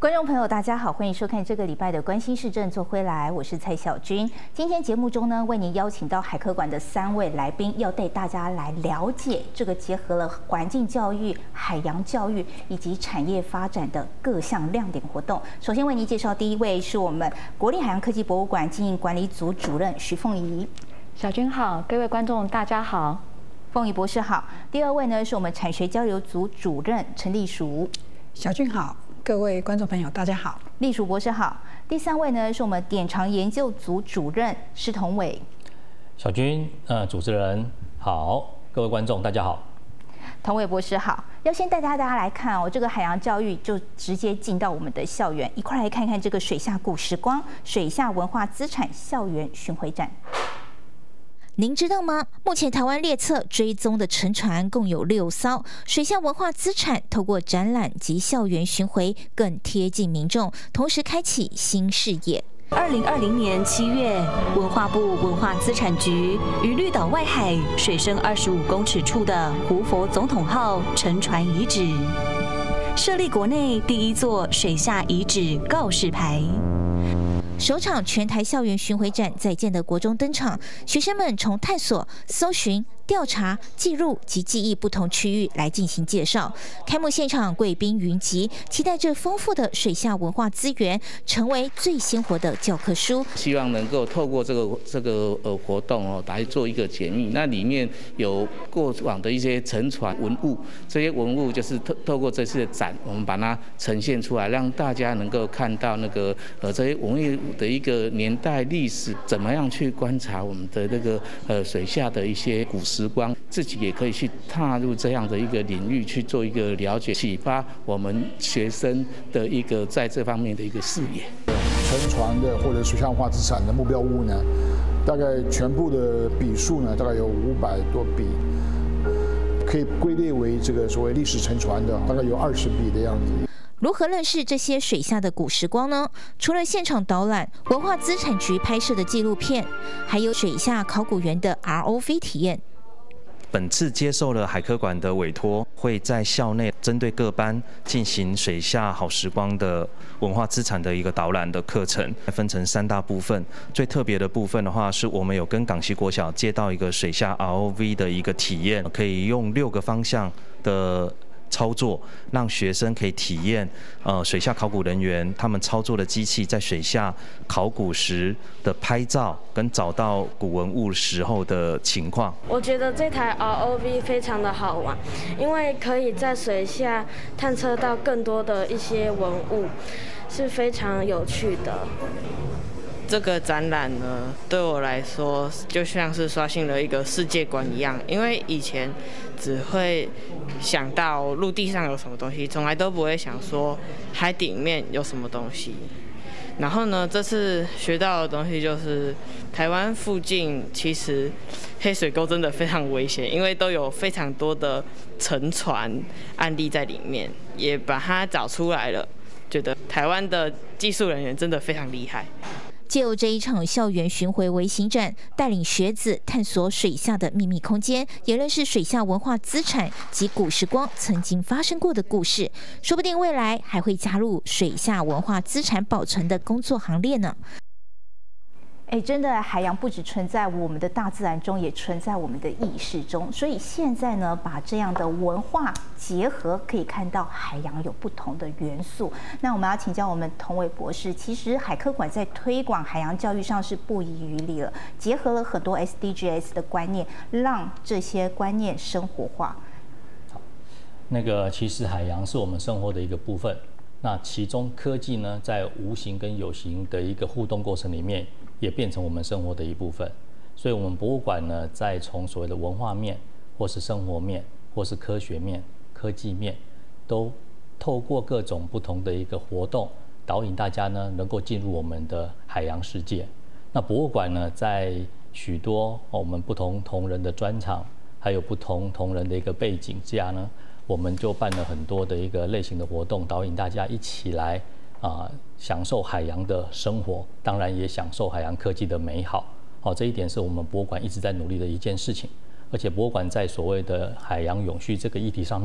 观众朋友，大家好，欢迎收看这个礼拜的《关心市政做回来》，我是蔡小君。今天节目中呢，为您邀请到海科馆的3位来宾，要带大家来了解这个结合了环境教育、海洋教育以及产业发展的各项亮点活动。首先为您介绍第一位是我们国立海洋科技博物馆经营管理组主任徐凤仪。 小君好，各位观众大家好， 凤仪博士好。第二位呢是我们产学交流组主任陈立淑。 小君好，各位观众朋友大家好， 立淑博士好。第三位呢是我们典藏研究组主任施同伟。 小君，主持人好，各位观众大家好。 同伟博士好，要先带大家来看这个海洋教育就直接进到我们的校园，一块来看看这个水下古时光水下文化资产校园巡回展。您知道吗？目前台湾列册追踪的沉船共有6艘，水下文化资产透过展览及校园巡回，更贴近民众，同时开启新视野。 2020年7月，文化部文化资产局于绿岛外海水深25公尺处的胡佛总统号沉船遗址，设立国内第1座水下遗址告示牌。 首场全台校园巡回展在建德国中登场，学生们从探索、搜寻、调查、记录及记忆不同区域来进行介绍。开幕现场贵宾云集，期待这丰富的水下文化资源成为最鲜活的教科书。 希望能够透过这个活动来做一个解密。那里面有过往的一些沉船文物，这些文物就是透过这次的展，我们把它呈现出来，让大家能够看到那个这些文物的一个年代历史，怎么样去观察我们的那个水下的一些古时光，自己也可以去踏入这样的一个领域去做一个了解，启发我们学生的一个在这方面的一个视野。 沉船的或者水下文化资产的目标物呢，大概全部的笔数呢，大概有500多笔，可以归类为这个所谓历史沉船的，大概有20笔的样子。 如何认识这些水下的古时光呢？除了现场导览、文化资产局拍摄的纪录片，还有水下考古员的 ROV 体验。 本次接受了海科馆的委托，会在校内针对各班进行水下好时光的文化资产的一个导览的课程，分成3大部分。最特别的部分的话，是我们有跟港西国小借到一个水下 ROV 的一个体验，可以用6个方向的操作，让学生可以体验水下考古人员他们操作的机器在水下考古时的拍照跟找到古文物时候的情况。 我觉得这台 ROV 非常的好玩，因为可以在水下探测到更多的一些文物，是非常有趣的。 这个展览呢，对我来说就像是刷新了一个世界观一样，因为以前只会想到陆地上有什么东西，从来都不会想说海底面有什么东西。然后呢，这次学到的东西就是台湾附近其实黑水沟真的非常危险，因为都有非常多的沉船案例在里面，也把它找出来了。觉得台湾的技术人员真的非常厉害。 借由这一场校园巡回微型展，带领学子探索水下的秘密空间，也认识水下文化资产及古时光曾经发生过的故事。说不定未来还会加入水下文化资产保存的工作行列呢。真的，海洋不只存在我们的大自然中，也存在我们的意识中。所以现在呢，把这样的文化结合，可以看到海洋有不同的元素。那我们要请教我们同伟博士，其实海科馆在推广海洋教育上是不遗余力了，结合了很多 SDGs 的观念，让这些观念生活化。 好，其实海洋是我们生活的一个部分。那其中科技呢，在无形跟有形的一个互动过程里面，也变成我们生活的一部分。所以，我们博物馆呢，在从所谓的文化面，或是生活面，或是科学面、科技面，都透过各种不同的一个活动，导引大家呢，能够进入我们的海洋世界。那博物馆呢，在许多我们不同同仁的专场，还有不同同仁的一个背景下呢，我们就办了很多的一个类型的活动，导引大家一起来享受海洋的生活，当然也享受海洋科技的美好。这一点是我们博物馆一直在努力的一件事情。而且博物馆在所谓的海洋永续这个议题上面，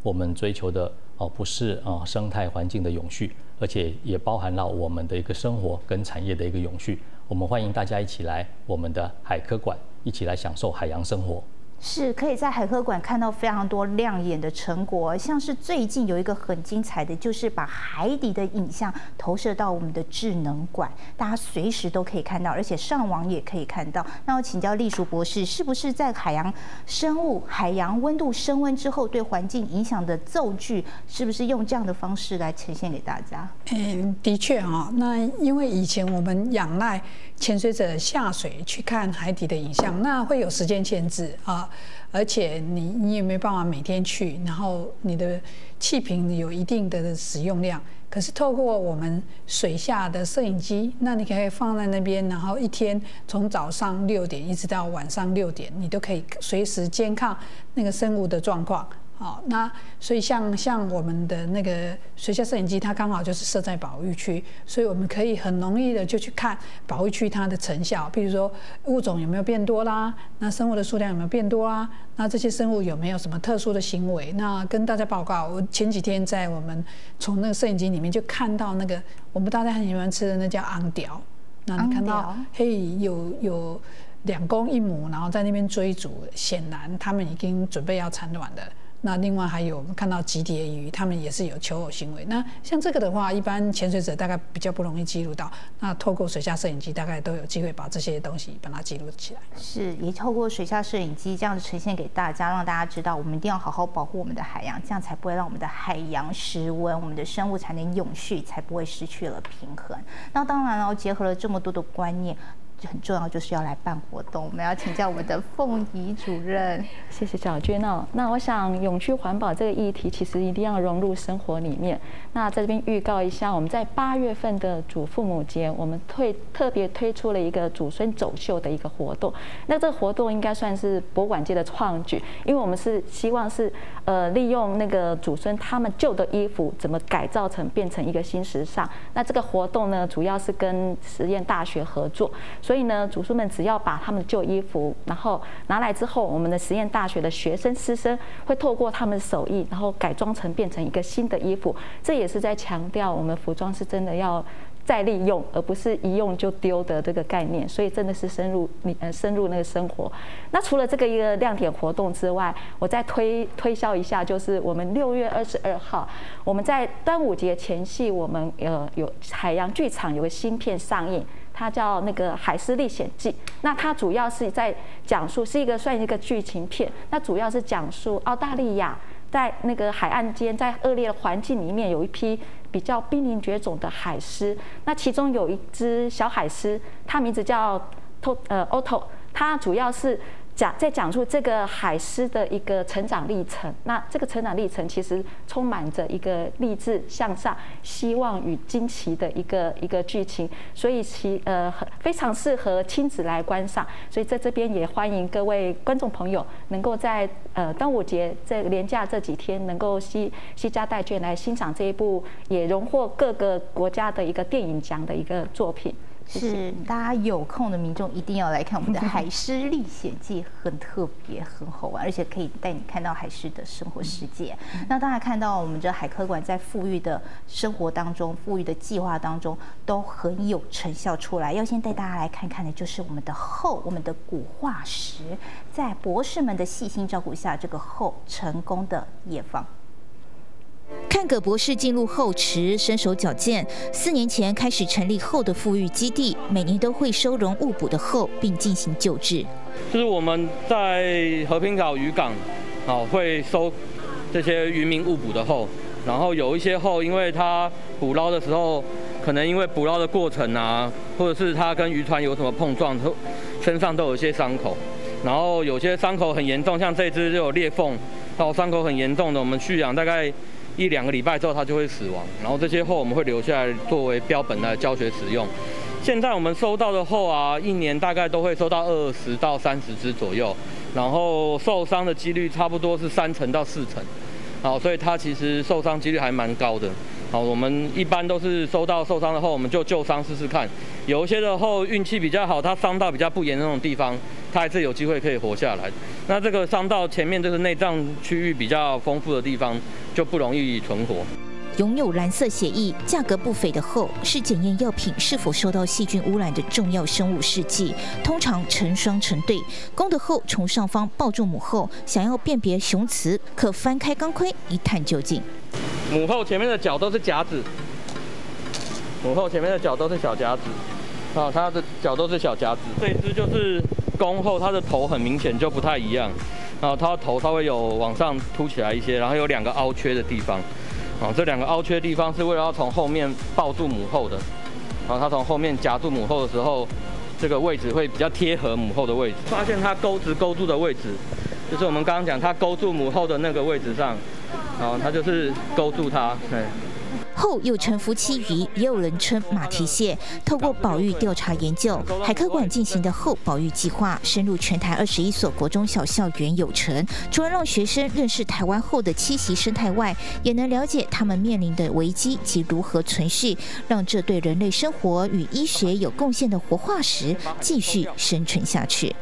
我们追求的不是生态环境的永续，而且也包含了我们的一个生活跟产业的一个永续。我们欢迎大家一起来我们的海科馆，一起来享受海洋生活。 是可以在海科馆看到非常多亮眼的成果，像是最近有一个很精彩的，就是把海底的影像投射到我们的智能馆，大家随时都可以看到，而且上网也可以看到。那我请教立淑博士，是不是在海洋生物、海洋温度升温之后对环境影响的奏句，是不是用这样的方式来呈现给大家？ 的确那因为以前我们仰赖潜水者下水去看海底的影像，那会有时间限制而且你也没办法每天去，然后你的气瓶有一定的使用量。可是透过我们水下的摄影机，那你可以放在那边，然后一天从早上6点一直到晚上6点，你都可以随时监看那个生物的状况。那所以像我们的那个水下摄影机，它刚好就是设在保育区，所以我们可以很容易的就去看保育区它的成效，比如说物种有没有变多啦，那生物的数量有没有变多啦，那这些生物有没有什么特殊的行为？那跟大家报告，我前几天在我们从那个摄影机里面就看到那个我们大家很喜欢吃的那叫昂屌，那你看到有2公1母，然后在那边追逐，显然他们已经准备要产卵的。那另外还有我们看到极蝶鱼，它们也是有求偶行为。那像这个的话，一般潜水者大概比较不容易记录到。那透过水下摄影机，大概都有机会把这些东西把它记录起来。 是，也透过水下摄影机这样子呈现给大家，让大家知道我们一定要好好保护我们的海洋，这样才不会让我们的海洋失温，我们的生物才能永续，才不会失去了平衡。那当然了，结合了这么多的观念。很重要就是要来办活动，我们要请教我们的凤仪主任。 谢谢小君那我想永续环保这个议题其实一定要融入生活里面。那在这边预告一下，我们在8月份的祖父母节，我们特别推出了一个祖孙走秀的一个活动。那这个活动应该算是博物馆界的创举，因为我们是希望是利用那个祖孙他们旧的衣服怎么改造成变成一个新时尚。那这个活动呢，主要是跟实验大学合作。所以呢，祖孙们只要把他们的旧衣服，然后拿来之后，我们的实验大学的学生师生会透过他们的手艺，然后改装成变成一个新的衣服。这也是在强调我们服装是真的要再利用，而不是一用就丢的这个概念。所以真的是深入那个生活。那除了这个一个亮点活动之外，我再推销一下，就是我们6月22号，我们在端午节前夕，我们有海洋剧场有个新片上映。它叫那个《海狮历险记》，那它主要是在讲述，算一个剧情片。那主要是讲述澳大利亚在那个海岸间，在恶劣的环境里面，有一批比较濒临绝种的海狮。那其中有一只小海狮，它名字叫Otto， 它主要是在讲述这个海狮的一个成长历程。那这个成长历程其实充满着一个励志向上、希望与惊奇的一个剧情，所以非常适合亲子来观赏。所以在这边也欢迎各位观众朋友能够在端午节这连假这几天能够携家带眷来欣赏这一部也荣获各个国家的一个电影奖的一个作品。 是，大家有空的民众一定要来看我们的《海狮历险记》，很特别，很好玩，而且可以带你看到海狮的生活世界。那大家看到我们这海科馆在富裕的生活当中、富裕的计划当中，都很有成效出来。要先带大家来看看的就是我们的后，我们的古化石，在博士们的细心照顾下，这个后成功的野放。看葛博士进入后池，身手矫健。4年前开始成立后的复育基地，每年都会收容误捕的后，并进行救治。 就是我们在和平岛渔港，会收这些渔民误捕的后，然后有一些后，因为它捕捞的时候，可能因为捕捞的过程啊，或者是它跟渔船有什么碰撞，身上都有一些伤口，然后有些伤口很严重，像这只就有裂缝，然后伤口很严重的，我们蓄养大概1-2个礼拜之后它就会死亡，然后这些后我们会留下来作为标本来教学使用。现在我们收到的后啊，一年大概都会收到20到30只左右，然后受伤的几率差不多是3成到4成，好，所以它其实受伤几率还蛮高的。好，我们一般都是收到受伤的后，我们就救伤试试看。有一些的后运气比较好，它伤到比较不严重的地方，它还是有机会可以活下来。那这个伤到前面就是内脏区域比较丰富的地方， 就不容易存活。 拥有蓝色血液、价格不菲的后，是检验药品是否受到细菌污染的重要生物试剂。通常成双成对，公的后从上方抱住母后，想要辨别雄雌，可翻开钢盔一探究竟。 母后前面的脚都是夹子，母后前面的脚都是小夹子，它的脚都是小夹子。这一只就是公后，它的头很明显就不太一样，然后它的头稍微有往上凸起来一些，然后有2个凹缺的地方。这2个凹缺的地方是为了要从后面抱住母后的，然后它从后面夹住母后的时候，这个位置会比较贴合母后的位置。发现它钩子勾住的位置，就是我们刚刚讲它勾住母后的那个位置上，然后它就是勾住它。 后又称夫妻鱼，也有人称马蹄蟹。透过保育调查研究，海科馆进行的后保育计划，深入全台21所国中小校园有成。除了让学生认识台湾后的栖息生态外，也能了解他们面临的危机及如何存续，让这对人类生活与医学有贡献的活化石继续生存下去。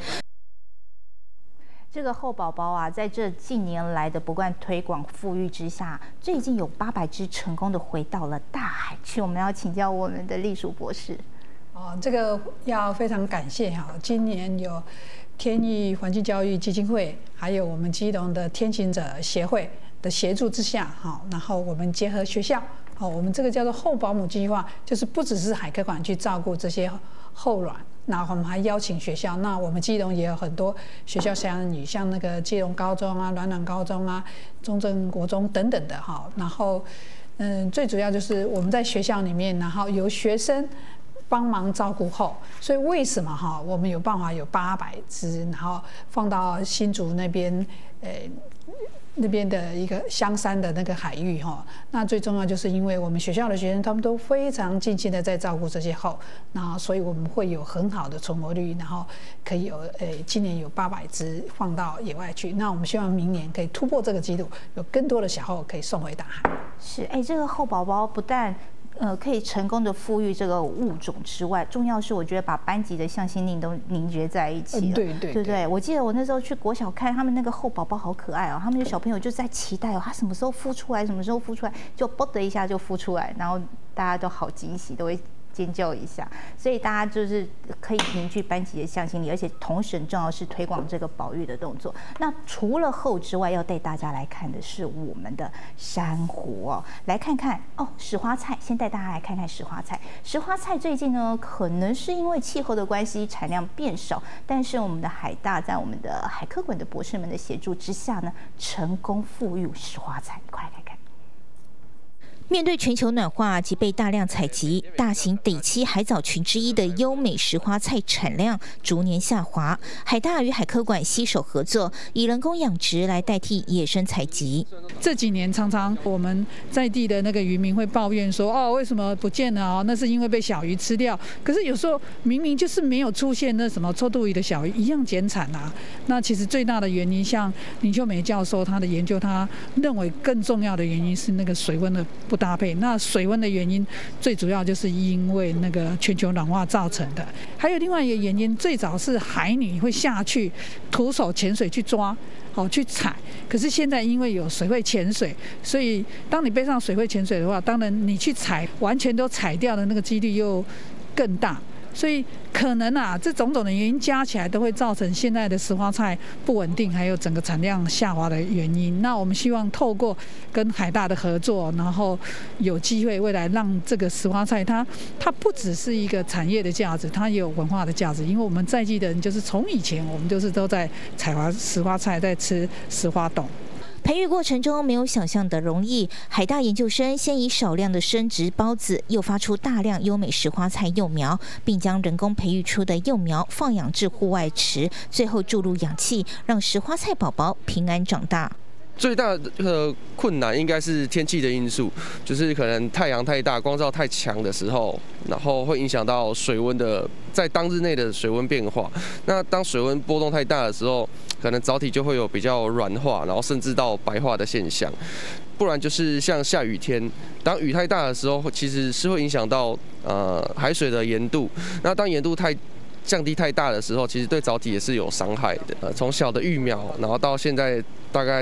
这个后宝宝啊，在这近年来的不断推广富裕之下，最近有800只成功的回到了大海去。我们要请教我们的栗淑博士。 这个要非常感谢哈，今年有天域环境教育基金会，还有我们基隆的天行者协会的协助之下，然后我们结合学校，我们这个叫做后保姆计划，就是不只是海科馆去照顾这些后卵。那我们还邀请学校，那我们基隆也有很多学校参与，像那个基隆高中啊、暖暖高中啊、中正国中等等的哈。然后，最主要就是我们在学校里面，然后由学生帮忙照顾后，所以为什么哈我们有办法有800只，然后放到新竹那边，那边的一个香山的那个海域哈，那最重要就是因为我们学校的学生他们都非常尽心的在照顾这些后，然后所以我们会有很好的存活率，然后可以有今年有800只放到野外去，那我们希望明年可以突破这个纪录，有更多的小后可以送回大海。 是，这个后宝宝不但可以成功的富裕这个物种之外，重要是我觉得把班级的向心力都凝结在一起了， 对不对？ 我记得我那时候去国小看他们那个后宝宝好可爱哦，他们的小朋友就在期待他什么时候孵出来，什么时候孵出来，就啵的一下就孵出来，然后大家都好惊喜，都会尖叫一下，所以大家就是可以凝聚班级的向心力，而且同时很重要是推广这个保育的动作。那除了后之外，要带大家来看的是我们的珊瑚哦，来看看石花菜。先带大家来看看石花菜。石花菜最近呢，可能是因为气候的关系，产量变少，但是我们的海大在我们的海科馆的博士们的协助之下呢，成功富裕石花菜。快来看看。 面对全球暖化及被大量采集、大型底栖海藻群之一的优美石花菜产量逐年下滑，海大与海科馆携手合作，以人工养殖来代替野生采集。 这几年常常我们在地的那个渔民会抱怨说，为什么不见了那是因为被小鱼吃掉。可是有时候明明就是没有出现那什么臭肚鱼的小鱼，一样减产啊。那其实最大的原因，像林秀美教授他的研究，他认为更重要的原因是那个水温的不搭配。那水温的原因最主要就是因为那个全球暖化造成的，还有另外一个原因，最早是海女会下去徒手潜水去抓，去采。可是现在因为有水会潜水，所以当你背上水会潜水的话，当然你去采完全都采掉的那个几率又更大。所以可能这种种的原因加起来都会造成现在的石花菜不稳定，还有整个产量下滑的原因。那我们希望透过跟海大的合作，然后有机会未来让这个石花菜它不只是一个产业的价值，它也有文化的价值。因为我们在地的人就是从以前我们就是都在采石花菜，在吃石花冻。 培育过程中没有想象的容易，海大研究生先以少量的生殖孢子诱发出大量优美石花菜幼苗，并将人工培育出的幼苗放养至户外池，最后注入氧气，让石花菜宝宝平安长大。 最大的困难应该是天气的因素，就是可能太阳太大、光照太强的时候，然后会影响到水温的在当日内的水温变化。那当水温波动太大的时候，可能藻体就会有比较软化，然后甚至到白化的现象。不然就是像下雨天，当雨太大的时候，其实是会影响到海水的盐度。那当盐度降低太大的时候，其实对藻体也是有伤害的。从小的育苗，然后到现在大概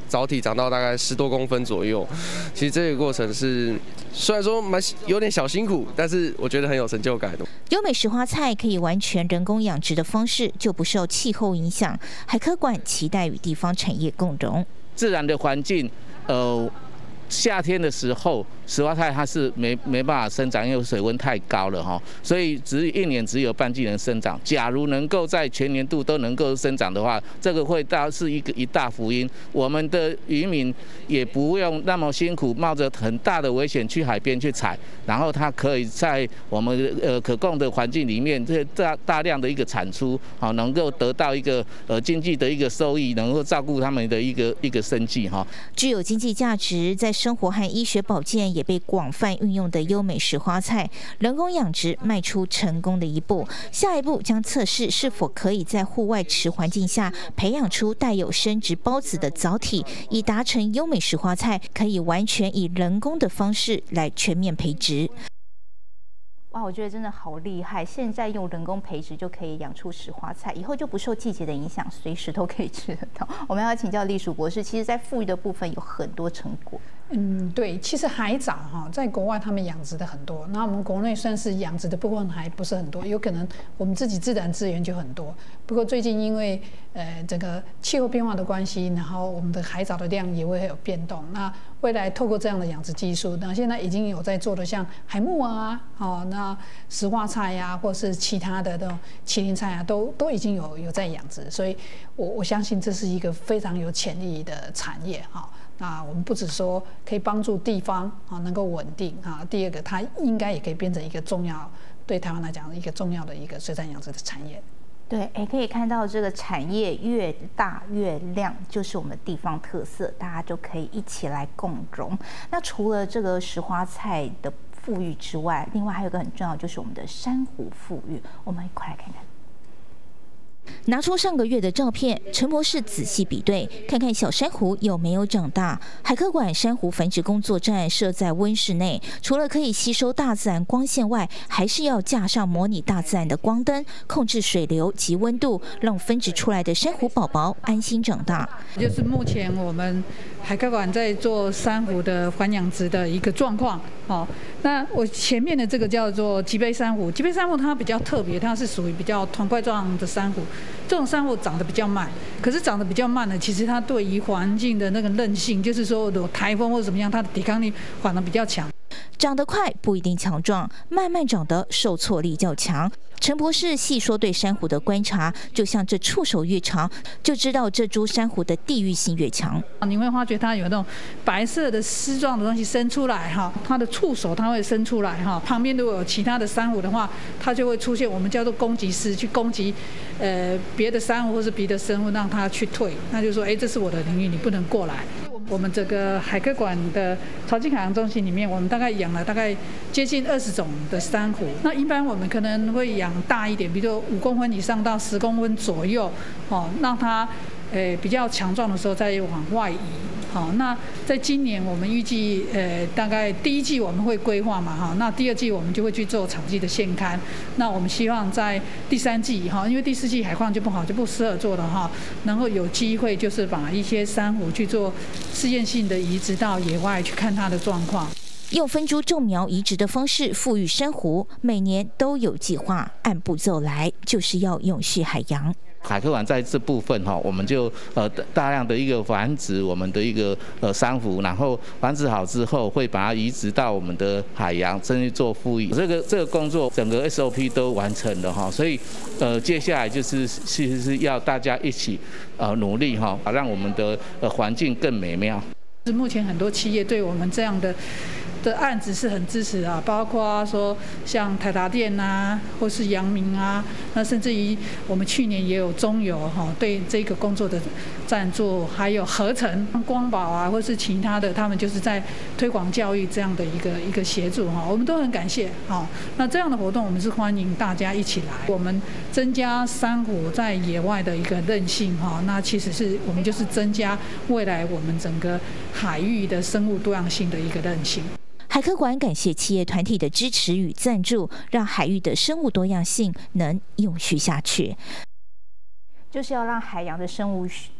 藻体长到大概10多公分左右。其实这个过程是虽然说有点小辛苦，但是我觉得很有成就感的。 优美石花菜可以完全人工养殖的方式，就不受气候影响。海科馆期待与地方产业共荣。 自然的环境，夏天的时候，石花菜它是没办法生长，因为水温太高了哈，所以一年只有半季能生长。假如能够在全年度都能够生长的话，这个会是一大福音。我们的渔民也不用那么辛苦，冒着很大的危险去海边去采，然后它可以在我们可供的环境里面，这大量的一个产出，好能够得到一个经济的一个收益，能够照顾他们的一个生计哈。 具有经济价值，在生活和医学保健也被广泛运用的优美石花菜，人工养殖迈出成功的一步。下一步将测试是否可以在户外池环境下培养出带有生殖孢子的藻体，以达成优美石花菜可以完全以人工的方式来全面培植。 哇，我觉得真的好厉害！现在用人工培植就可以养出石花菜，以后就不受季节的影响，随时都可以吃得到。我们要请教栗淑博士，其实在富裕的部分有很多成果。 对，其实海藻哈，在国外他们养殖的很多，那我们国内算是养殖的部分还不是很多，有可能我们自己自然资源就很多。不过最近因为整个气候变化的关系，然后我们的海藻的量也会有变动。那未来透过这样的养殖技术，那现在已经有在做的像海木啊，那石花菜呀，或是其他的那种麒麟菜啊，都已经有在养殖，所以我相信这是一个非常有潜力的产业哈。那我们不只说可以帮助地方能够稳定啊，第二个它应该也可以变成一个重要，对台湾来讲一个重要的一个水产养殖的产业。 对，可以看到这个产业越大越亮，就是我们的地方特色，大家就可以一起来共荣。那除了这个石花菜的富裕之外，另外还有一个很重要，就是我们的珊瑚富裕。我们一块来看看。 拿出上个月的照片，陈博士仔细比对，看看小珊瑚有没有长大。海科馆珊瑚繁殖工作站设在温室内，除了可以吸收大自然光线外，还是要架上模拟大自然的光灯，控制水流及温度，让分殖出来的珊瑚宝宝安心长大。 就是目前我们海科馆在做珊瑚的环养殖的一个状况。那我前面的这个叫做脊背珊瑚，脊背珊瑚它比较特别，它是属于比较团块状的珊瑚。这种珊瑚长得比较慢，可是长得比较慢呢，其实它对于环境的那个韧性，就是说有台风或者怎么样，它的抵抗力反而比较强。 长得快不一定强壮，慢慢长得受挫力较强。陈博士细说对珊瑚的观察，就像这触手越长，就知道这株珊瑚的地域性越强。 你会发觉它有那种白色的丝状的东西伸出来哈，它的触手它会伸出来哈。旁边如果有其他的珊瑚的话，它就会出现我们叫做攻击师，去攻击别的珊瑚或是别的生物，让它去退。那就说，这是我的领域，你不能过来。我们这个海科馆的潮境海洋中心里面，我们大概养了大概接近20种的珊瑚。那一般我们可能会养大一点，比如说5公分以上到10公分左右，让它比较强壮的时候再往外移。好，那在今年我们预计大概第一季我们会规划嘛哈，那第二季我们就会去做场季的现刊。那我们希望在第3季哈，因为第4季海况就不好，就不适合做了哈，能够有机会就是把一些珊瑚去做试验性的移植到野外去看它的状况。 用分株种苗移植的方式富裕珊瑚，每年都有计划，按步骤来，就是要永续海洋。 海科馆在这部分我们就大量的一个繁殖我们的一个珊瑚，然后繁殖好之后会把它移植到我们的海洋，甚至做复育。这个工作整个 SOP 都完成了所以接下来其实是要大家一起努力让我们的环境更美妙。 目前很多企业对我们这样的案子是很支持啊，包括说像台达电啊，或是阳明啊，那甚至于我们去年也有中油对这个工作的赞助，还有合成光宝啊，或是其他的，他们就是在推广教育这样的一个协助我们都很感谢那这样的活动我们是欢迎大家一起来，我们增加珊瑚在野外的一个韧性那其实是我们就是增加未来我们整个海域的生物多样性的一个韧性。 海科馆感谢企业团体的支持与赞助，让海域的生物多样性能永续下去。 就是要让海洋的生物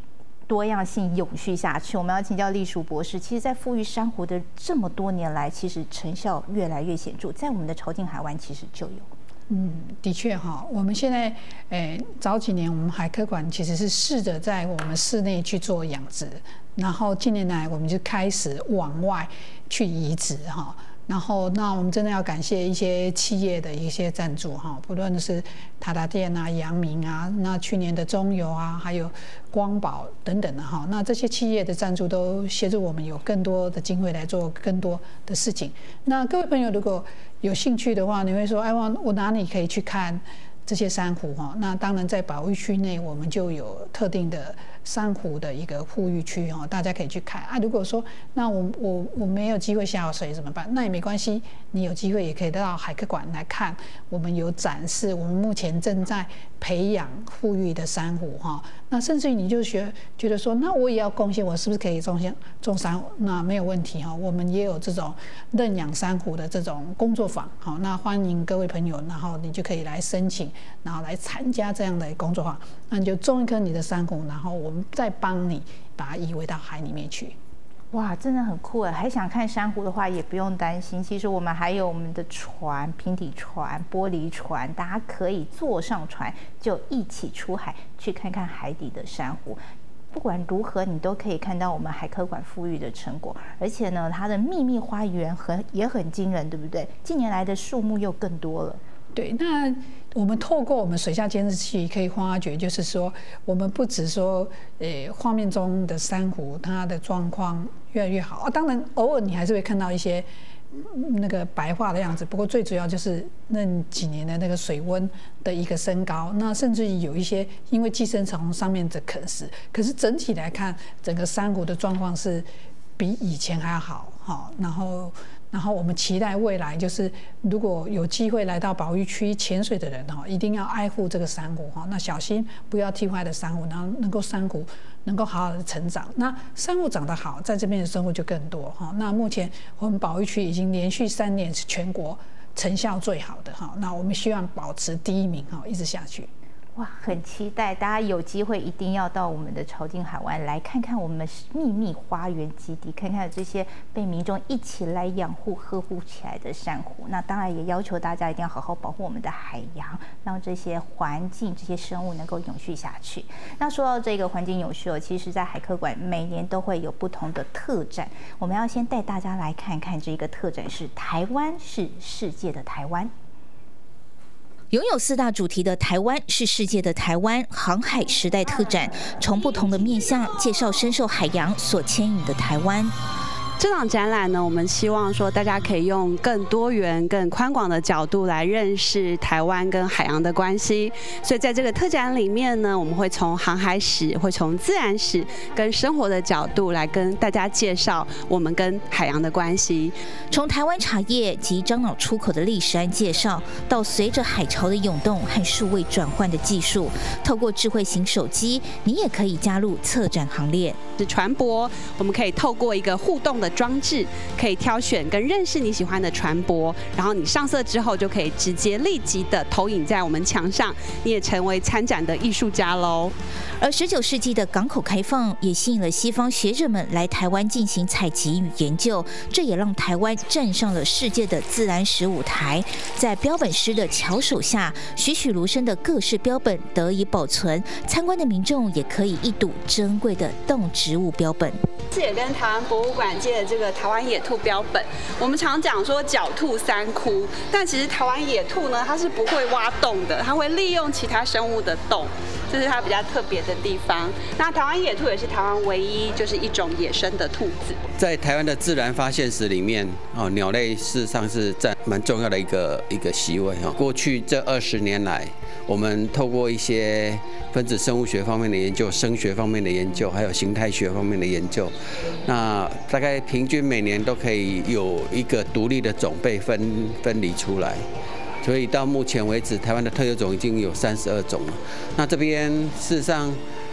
多样性永续下去。我们要请教立淑博士，其实，在富裕珊瑚的这么多年来，其实成效越来越显著，在我们的潮境海湾其实就有。 的确哈，我们现在早几年我们海科馆其实是试着在我们室内去做养殖，然后近年来我们就开始往外去移植哈。然后，那我们真的要感谢一些企业的一些赞助哈，不论是塔达电啊、阳明啊，那去年的中油啊，还有光宝等等的哈，那这些企业的赞助都协助我们有更多的机会来做更多的事情。那各位朋友如果有兴趣的话，你会说，哎，我哪里可以去看这些珊瑚哈？那当然在保育区内，我们就有特定的珊瑚的一个护育区哈，大家可以去看啊。如果说那我没有机会下水怎么办？那也没关系，你有机会也可以到海科馆来看，我们有展示我们目前正在培养护育的珊瑚哈。那甚至于你就觉得说，那我也要贡献，我是不是可以种珊瑚？那没有问题哈，我们也有这种认养珊瑚的这种工作坊好，那欢迎各位朋友，然后你就可以来申请，然后来参加这样的工作坊。那你就种一颗你的珊瑚，然后我们再帮你把它移回到海里面去。 哇，真的很酷哎！还想看珊瑚的话，也不用担心。其实我们还有我们的船、平底船、玻璃船，大家可以坐上船就一起出海去看看海底的珊瑚。不管如何，你都可以看到我们海科馆富裕的成果。而且呢，它的秘密花园也很惊人，对不对？近年来的树木又更多了。 对，那我们透过我们水下监视器可以发觉，就是说，我们不只说，画面中的珊瑚它的状况越来越好啊。当然，偶尔你还是会看到一些那个白化的样子。不过最主要就是那几年的那个水温的一个升高，那甚至于有一些因为寄生虫上面的啃食，可是整体来看，整个珊瑚的状况是比以前还要好哈。然后我们期待未来就是，如果有机会来到保育区潜水的人哈，一定要爱护这个珊瑚哈，那小心不要踢坏的珊瑚，然后珊瑚能够好好的成长。那珊瑚长得好，在这边的生物就更多哈。那目前我们保育区已经连续3年是全国成效最好的哈，那我们希望保持第1名哈，一直下去。 哇，很期待大家有机会一定要到我们的潮境海湾来看看我们秘密花园基地，看看这些被民众一起来养护呵护起来的珊瑚。那当然也要求大家一定要好好保护我们的海洋，让这些环境这些生物能够永续下去。那说到这个环境永续哦，其实在海科馆每年都会有不同的特展，我们要先带大家来看看这个特展是台湾是世界的台湾。 拥有4大主题的台湾是世界的台湾航海时代特展，从不同的面向介绍深受海洋所牵引的台湾。 这场展览呢，我们希望说大家可以用更多元、更宽广的角度来认识台湾跟海洋的关系。所以在这个特展里面呢，我们会从航海史、会从自然史跟生活的角度来跟大家介绍我们跟海洋的关系。 从台湾茶叶及樟脑出口的历史和介绍，到随着海潮的涌动和数位转换的技术，透过智慧型手机，你也可以加入策展行列。 是船舶，我们可以透过一个互动的装置，可以挑选跟认识你喜欢的船舶，然后你上色之后就可以直接立即的投影在我们墙上，你也成为参展的艺术家喽。 而19世纪的港口开放也吸引了西方学者们来台湾进行采集与研究，这也让台湾站上了世界的自然史舞台。在标本师的巧手下，栩栩如生的各式标本得以保存，参观的民众也可以一睹珍贵的动植物标本。 这也跟台湾博物馆借的这个台湾野兔标本，我们常讲说狡兔3窟，但其实台湾野兔呢，它是不会挖洞的，它会利用其他生物的洞，这是它比较特别的地方。那台湾野兔也是台湾唯一就是一种野生的兔子。 在台湾的自然发现史里面，鸟类事实上是占蛮重要的一个席位。过去这20年来，我们透过一些分子生物学方面的研究、声学方面的研究，还有形态学方面的研究，那大概平均每年都可以有一个独立的种被分离出来。所以到目前为止，台湾的特有种已经有32种了。那这边事实上，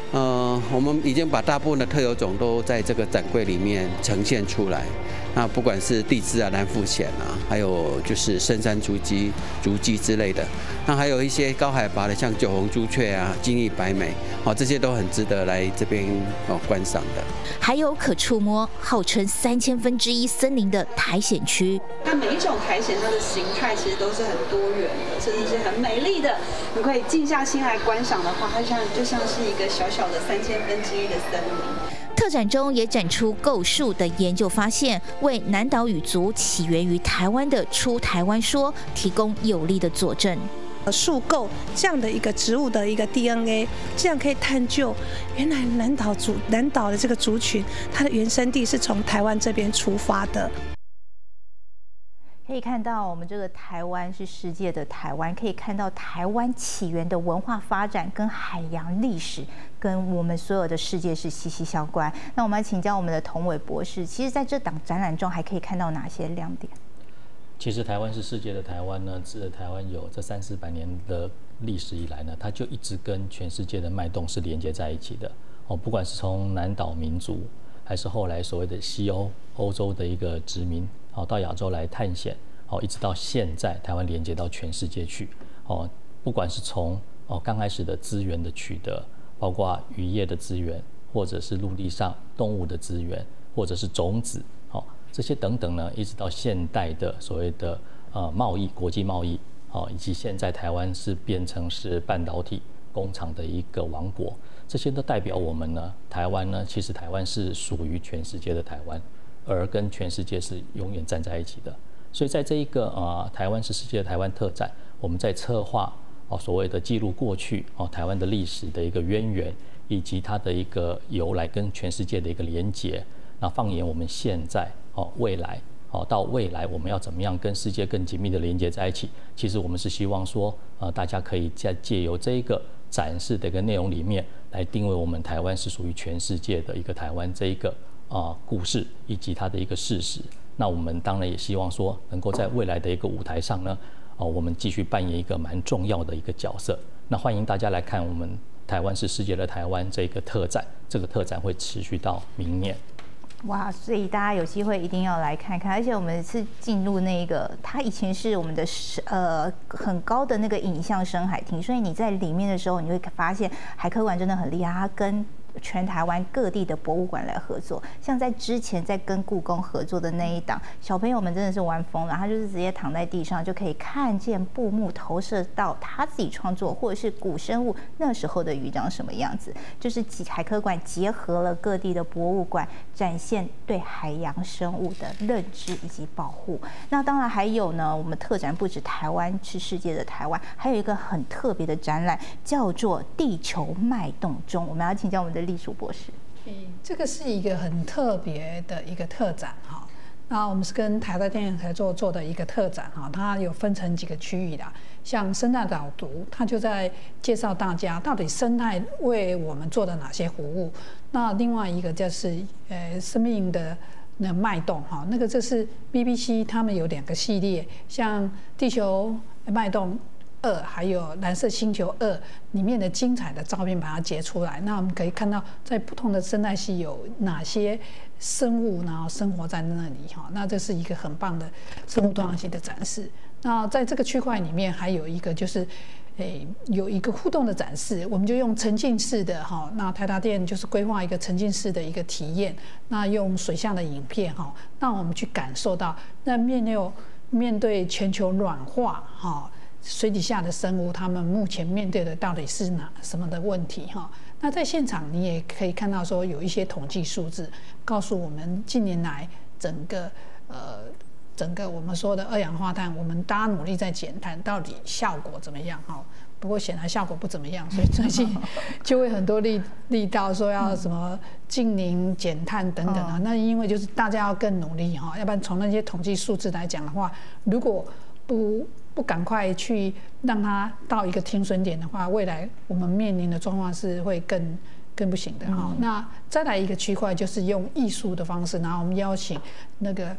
我们已经把大部分的特有种都在这个展柜里面呈现出来。那不管是地质啊、蓝腹鹇啊，还有就是深山竹鸡之类的，那还有一些高海拔的，像九红朱雀啊、金翼白眉，这些都很值得来这边观赏的。 还有可触摸，号称3000分之一森林的苔藓区。 那每一种苔藓它的形态其实都是很多元的，甚至是很美丽的。你可以静下心来观赏的话，它就像是一个小小的3000分之一的森林。 特展中也展出构树的研究发现，为南岛语族起源于台湾的出台湾说提供有力的佐证。 树构这样的一个植物的一个 DNA， 这样可以探究原来南岛的这个族群，它的原生地是从台湾这边出发的。 可以看到，我们这个台湾是世界的台湾，可以看到台湾起源的文化发展跟海洋历史，跟我们所有的世界是息息相关。那我们来请教我们的童伟博士，其实在这档展览中还可以看到哪些亮点？ 其实台湾是世界的台湾呢，自台湾有这300-400年的历史以来呢，它就一直跟全世界的脉动是连接在一起的。不管是从南岛民族，还是后来所谓的西欧洲的一个殖民，到亚洲来探险，一直到现在台湾连接到全世界去。不管是从刚开始的资源的取得，包括渔业的资源，或者是陆地上动物的资源，或者是种子，这些等等呢，一直到现代的所谓的贸易、国际贸易，以及现在台湾是变成是半导体工厂的一个王国，这些都代表我们呢，台湾呢，其实台湾是属于全世界的台湾，而跟全世界是永远站在一起的。所以在这一个台湾是世界的台湾特展，我们在策划所谓的记录过去台湾的历史的一个渊源，以及它的一个由来跟全世界的一个连结。那放眼我们现在未来到未来我们要怎么样跟世界更紧密的连接在一起？其实我们是希望说大家可以在借由这一个展示的一个内容里面，来定位我们台湾是属于全世界的一个台湾这一个故事以及它的一个事实。那我们当然也希望说，能够在未来的一个舞台上呢，我们继续扮演一个蛮重要的一个角色。那欢迎大家来看我们台湾是世界的台湾这个特展，这个特展会持续到明年。 哇，所以大家有机会一定要来看看，而且我们是进入那个，它以前是我们的很高的那个影像深海厅，所以你在里面的时候，你会发现海科馆真的很厉害，它跟全台湾各地的博物馆来合作，像在之前在跟故宫合作的那一档，小朋友们真的是玩疯了，他就是直接躺在地上就可以看见布幕投射到他自己创作或者是古生物那时候的鱼长什么样子，就是海科馆结合了各地的博物馆，展现对海洋生物的认知以及保护。那当然还有呢，我们特展不止台湾是世界的台湾，还有一个很特别的展览叫做地球脉动中，我们要请教我们的栗鼠博士。 这个是一个很特别的一个特展哈。那我们是跟台大电影台做的一个特展哈，它有分成几个区域的，像生态导读，它就在介绍大家到底生态为我们做了哪些服务。那另外一个就是生命的那脉动哈，那个这是 BBC 他们有2个系列，像地球脉动2还有蓝色星球2里面的精彩的照片把它截出来，那我们可以看到在不同的生态系有哪些生物然后生活在那里哈，那这是一个很棒的生物多样性的展示。那在这个区块里面还有一个就是有一个互动的展示，我们就用沉浸式的哈，那台达电就是规划一个沉浸式的一个体验，那用水下的影片哈，让我们去感受到那面对全球暖化哈，水底下的生物他们目前面对的到底是什么的问题哈？那在现场你也可以看到说有一些统计数字告诉我们近年来整个我们说的二氧化碳，我们大家努力在减碳，到底效果怎么样哈？不过显然效果不怎么样，所以最近就会很多力道说要什么净零减碳等等啊。那因为就是大家要更努力哈，要不然从那些统计数字来讲的话，如果不赶快去让它到一个停损点的话，未来我们面临的状况是会更不行的哈。那再来一个区块就是用艺术的方式，然后我们邀请那个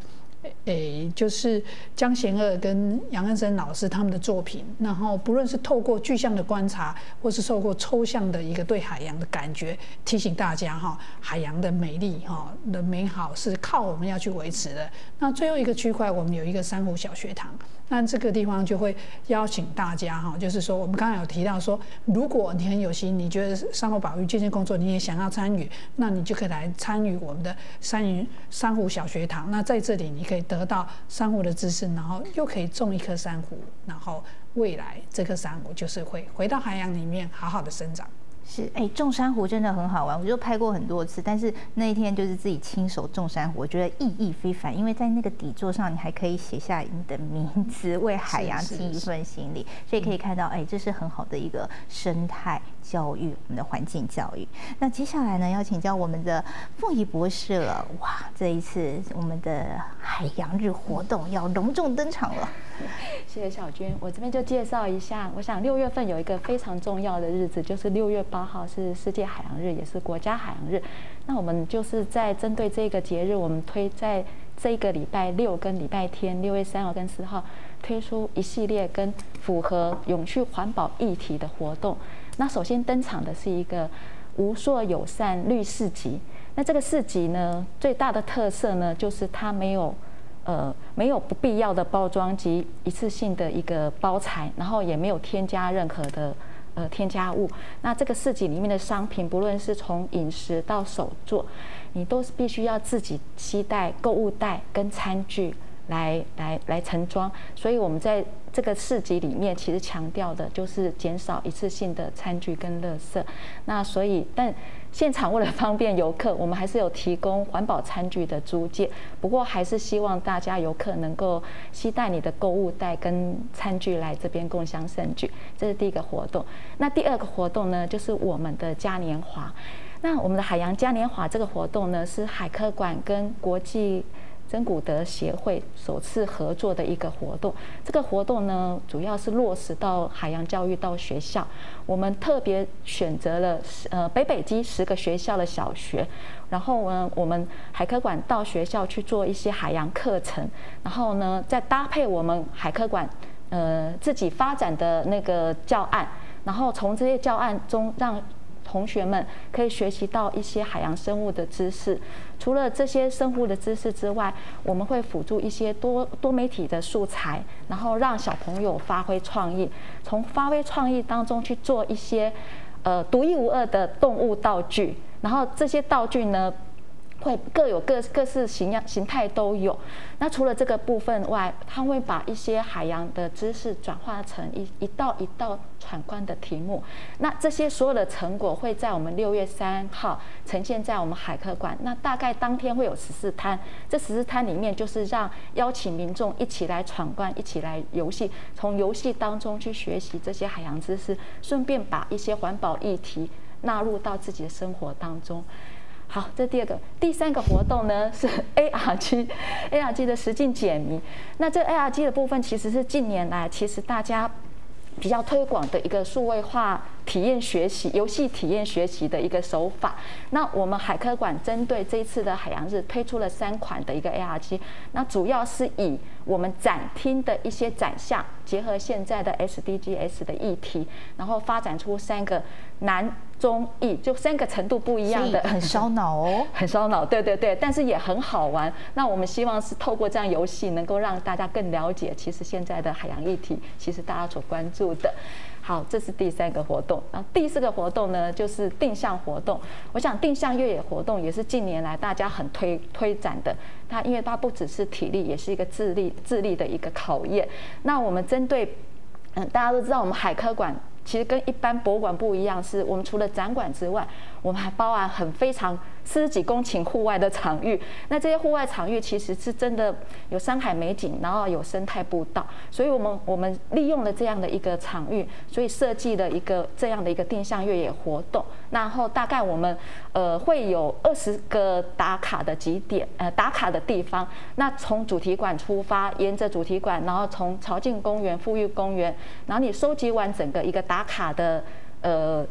就是江贤二跟杨恩生老师他们的作品，然后不论是透过具象的观察，或是透过抽象的一个对海洋的感觉，提醒大家海洋的美丽的美好是靠我们要去维持的。那最后一个区块，我们有一个珊瑚小学堂。那这个地方就会邀请大家就是说我们刚才有提到说，如果你很有心，你觉得珊瑚保育健健工作你也想要参与，那你就可以来参与我们的珊瑚小学堂。那在这里你可以得到珊瑚的知识，然后又可以种一颗珊瑚，然后未来这颗珊瑚就是会回到海洋里面好好的生长。 是，种珊瑚真的很好玩，我就拍过很多次，但是那一天就是自己亲手种珊瑚，我觉得意义非凡，因为在那个底座上，你还可以写下你的名字，为海洋尽一份心力，所以可以看到，这是很好的一个生态教育，我们的环境教育。那接下来呢，要请教我们的凤仪博士了，哇，这一次我们的海洋日活动要隆重登场了。 谢谢小娟，我这边就介绍一下。我想6月份有一个非常重要的日子，就是6月8号是世界海洋日，也是国家海洋日。那我们就是在针对这个节日，我们推在这个礼拜6跟礼拜天6月3号跟4号推出一系列跟符合永续环保议题的活动。那首先登场的是一个无塑友善绿市集。那这个市集呢，最大的特色呢，就是它没有不必要的包装及一次性的一个包材，然后也没有添加任何的添加物。那这个市集里面的商品，不论是从饮食到手作，你都是必须要自己携带购物袋跟餐具来盛装。所以我们在这个市集里面，其实强调的就是减少一次性的餐具跟垃圾。那所以，但现场为了方便游客，我们还是有提供环保餐具的租借。不过还是希望大家游客能够携带你的购物袋跟餐具来这边共襄盛举。这是第一个活动。那第二个活动呢，就是我们的嘉年华。那我们的海洋嘉年华这个活动呢，是海科馆跟国际珍古德协会首次合作的一个活动。这个活动呢，主要是落实到海洋教育到学校。我们特别选择了北基10个学校的小学，然后呢，我们海科馆到学校去做一些海洋课程，然后呢，再搭配我们海科馆自己发展的那个教案，然后从这些教案中让同学们可以学习到一些海洋生物的知识。除了这些生物的知识之外，我们会辅助一些多媒体的素材，然后让小朋友发挥创意，从发挥创意当中去做一些独一无二的动物道具。然后这些道具呢，会各有各式形态都有。那除了这个部分外，他会把一些海洋的知识转化成一道一道闯关的题目。那这些所有的成果会在我们6月3号呈现在我们海科馆。那大概当天会有14摊，这14摊里面就是邀请民众一起来闯关，一起来游戏，从游戏当中去学习这些海洋知识，顺便把一些环保议题纳入到自己的生活当中。好，这第二个。第三个活动呢是 ARG 的实境解谜。那这 ARG 的部分其实是近年来其实大家比较推广的一个数位化体验学习、游戏体验学习的一个手法。那我们海科馆针对这一次的海洋日推出了3款的一个 ARG， 那主要是以我们展厅的一些展项，结合现在的 SDGs 的议题，然后发展出3个难中易，就3个程度不一样的， 很烧脑哦， 很烧脑，对，但是也很好玩。那我们希望是透过这样游戏，能够让大家更了解，其实现在的海洋议题，其实大家所关注的。好，这是第3个活动。然后第4个活动呢，就是定向活动。我想定向越野活动也是近年来大家很推展的。因为它不只是体力，也是一个智力的一个考验。那我们针对，大家都知道我们海科馆其实跟一般博物馆不一样，是我们除了展馆之外，我们还包含非常40几公顷户外的场域。那这些户外场域其实是真的有山海美景，然后有生态步道，所以我们利用了这样的一个场域，所以设计了这样的一个定向越野活动。然后大概我们会有20个打卡的集点，打卡的地方。那从主题馆出发，沿着主题馆，然后从潮境公园、富裕公园，然后你收集完整个一个打卡的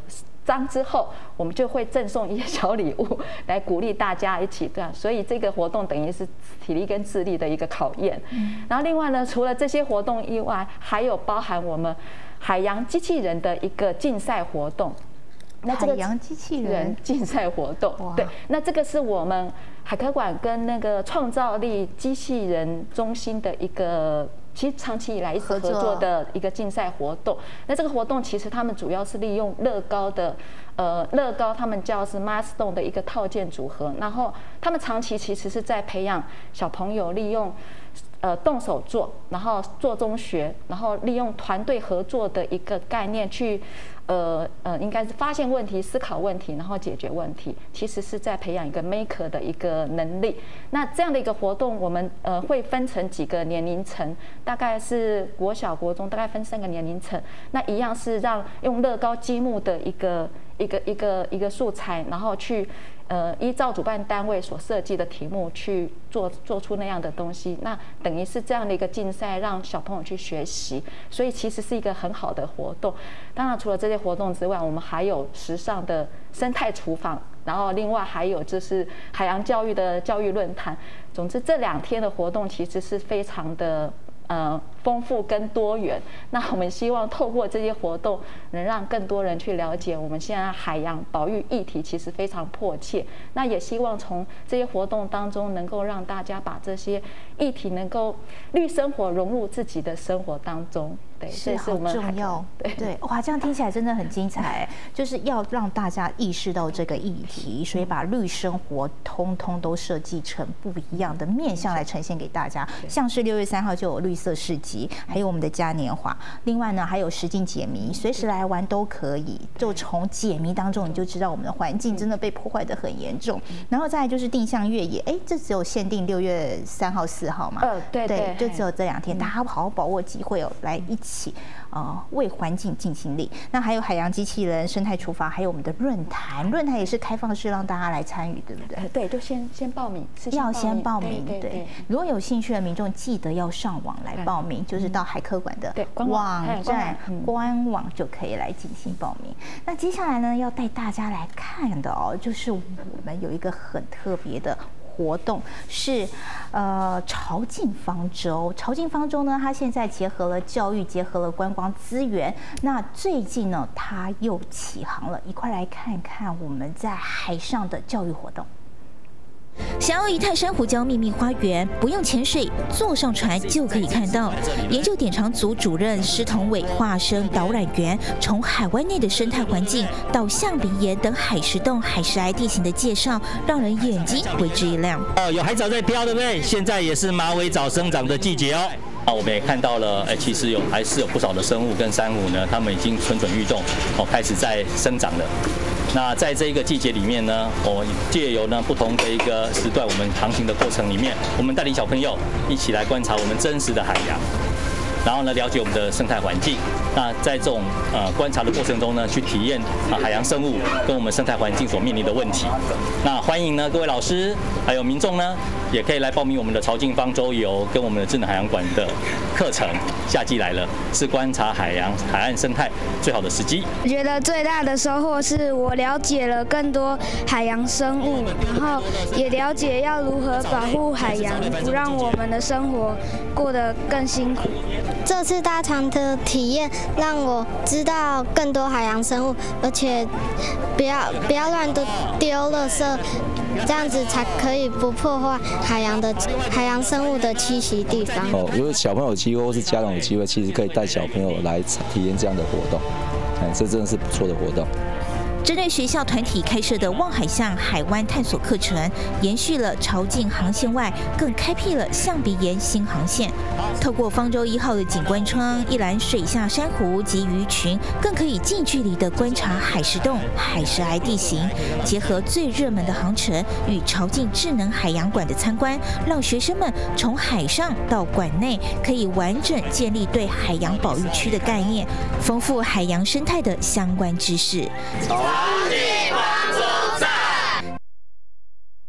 章之后，我们就会赠送一些小礼物来鼓励大家一起，对啊，所以这个活动等于是体力跟智力的一个考验。然后另外呢，除了这些活动以外，还有包含我们海洋机器人的一个竞赛活动。 那这个海洋机器人竞赛活动，对，那这个是我们海科馆跟那个创造力机器人中心的一个。其实长期以来一直合作的一个竞赛活动，那这个活动其实他们主要是利用乐高的，乐高他们叫是 Milestone 的一个套件组合，然后他们长期其实是在培养小朋友利用，动手做，然后做中学，然后利用团队合作的一个概念去，应该是发现问题、思考问题，然后解决问题，其实是在培养一个 maker 的一个能力。那这样的一个活动，我们会分成几个年龄层，大概是国小、国中，大概分3个年龄层。那一样是让用乐高积木的一个素材，然后去依照主办单位所设计的题目去做出那样的东西。那等于是这样的一个竞赛，让小朋友去学习，所以其实是一个很好的活动。当然，除了这些活动之外，我们还有时尚的生态厨房，然后另外还有就是海洋教育的教育论坛。总之，这2天的活动其实是非常的丰富跟多元。那我们希望透过这些活动，能让更多人去了解我们现在海洋保育议题其实非常迫切。那也希望从这些活动当中，能够让大家把这些议题能够绿生活融入自己的生活当中。对， 是好重要。对，哇，这样听起来真的很精彩，就是要让大家意识到这个议题，所以把绿生活通通都设计成不一样的面向来呈现给大家。像是6月3号就有绿色市集，还有我们的嘉年华，另外呢还有实境解谜，随时来玩都可以。就从解谜当中你就知道我们的环境真的被破坏得很严重。然后再来就是定向越野，这只有限定6月3号、4号嘛？ 对， 就只有这2天，大家好好把握机会来一起为环境尽心力。那还有海洋机器人、生态厨房，还有我们的论坛也是开放式让大家来参与，对不对？ 对，就先报名， 要先报名。对，如果有兴趣的民众，记得要上网来报名，就是到海科馆的网站官网就可以来进行报名。那接下来呢，要带大家来看的就是我们有一个很特别的活动，是潮境方舟。潮境方舟呢，它现在结合了教育，结合了观光资源。那最近呢，它又起航了，一块来看看我们在海上的教育活动。 想要一探珊瑚礁秘密花园，不用潜水，坐上船就可以看到。研究典藏组主任施同伟化身导览员，从海湾内的生态环境到象鼻岩等海蚀洞、海蚀癌地形的介绍，让人眼睛为之一亮。 有海藻在飘，对不对？现在也是马尾藻生长的季节哦。我们也看到了，其实还是有不少的生物跟珊瑚呢，它们已经蠢蠢欲动，开始在生长了。那在这一个季节里面呢，我借由不同的一个时段，我们航行的过程里面，我们带领小朋友一起来观察我们真实的海洋，然后呢了解我们的生态环境。那在这种观察的过程中呢，去体验海洋生物跟我们生态环境所面临的问题。那欢迎呢各位老师还有民众呢，也可以来报名我们的潮境方舟游跟我们的智能海洋馆的课程。夏季来了，是观察海岸生态最好的时机。 我觉得最大的收获是我了解了更多海洋生物，然后也了解要如何保护海洋，不让我们的生活过得更辛苦。 这次大船的体验让我知道更多海洋生物，而且不要乱丢垃圾，这样子才可以不破坏海洋生物的栖息地方。 如果小朋友有机会或是家长有机会，其实可以带小朋友来体验这样的活动，这真的是不错的活动。 针对学校团体开设的望海巷海湾探索课程，延续了潮境航线外，更开辟了象鼻岩新航线。透过方舟1号的景观窗，一览水下珊瑚及鱼群，更可以近距离的观察海蚀洞、海蚀癌地形。结合最热门的航程与潮境智能海洋馆的参观，让学生们从海上到馆内，可以完整建立对海洋保育区的概念，丰富海洋生态的相关知识。